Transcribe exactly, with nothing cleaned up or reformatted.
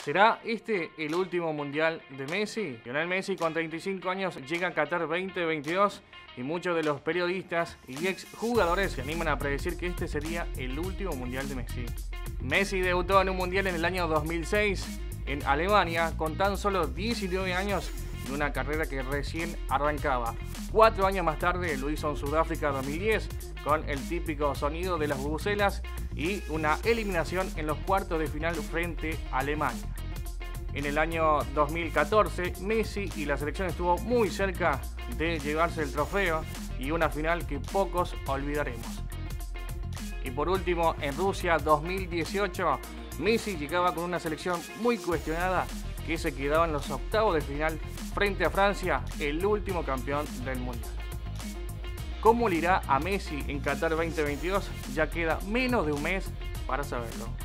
¿Será este el último mundial de Messi? Lionel Messi, con treinta y cinco años, llega a Qatar veinte veintidós y muchos de los periodistas y exjugadores se animan a predecir que este sería el último mundial de Messi. Messi debutó en un mundial en el año dos mil seis en Alemania con tan solo diecinueve años y una carrera que recién arrancaba. Cuatro años más tarde lo hizo en Sudáfrica dos mil diez con el típico sonido de las bubucelas y una eliminación en los cuartos de final frente a Alemania. En el año dos mil catorce, Messi y la selección estuvo muy cerca de llevarse el trofeo y una final que pocos olvidaremos. Y por último, en Rusia dos mil dieciocho, Messi llegaba con una selección muy cuestionada que se quedaba en los octavos de final frente a Francia, el último campeón del mundial. ¿Cómo le irá a Messi en Qatar veinte veintidós? Ya queda menos de un mes para saberlo.